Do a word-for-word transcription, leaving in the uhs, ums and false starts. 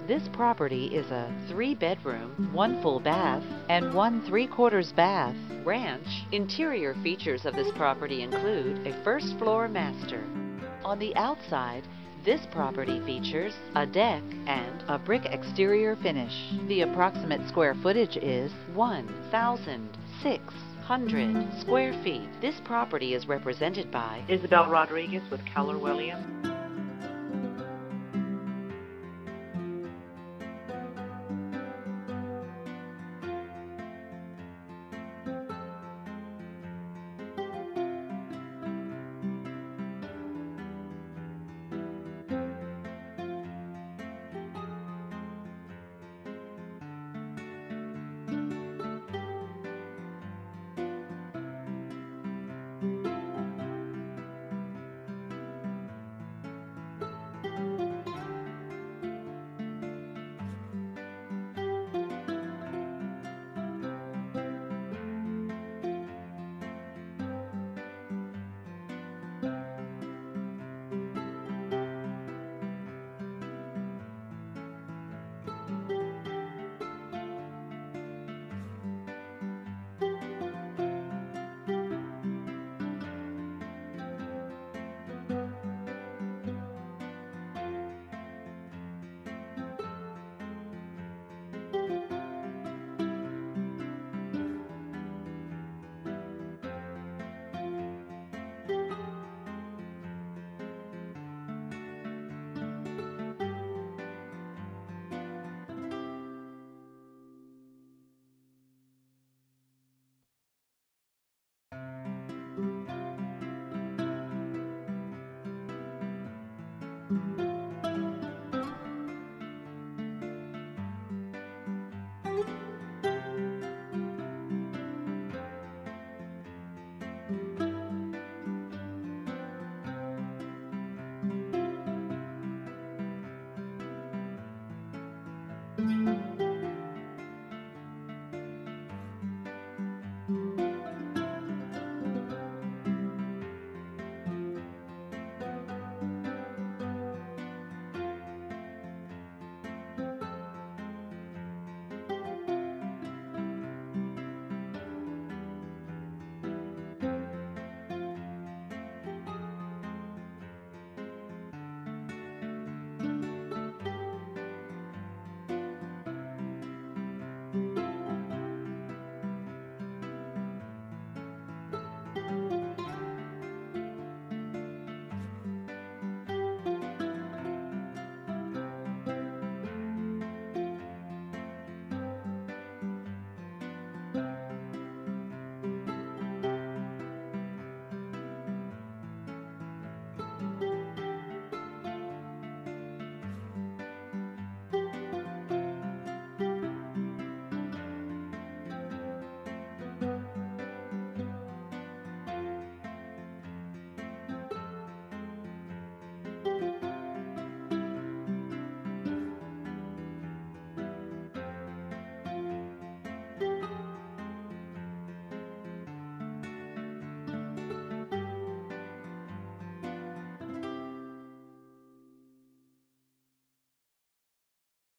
This property is a three-bedroom, one full bath, and one three-quarters bath ranch. Interior features of this property include a first-floor master. On the outside, this property features a deck and a brick exterior finish. The approximate square footage is one thousand six hundred square feet. This property is represented by Isabel Rodriguez with Keller Williams. Thank you.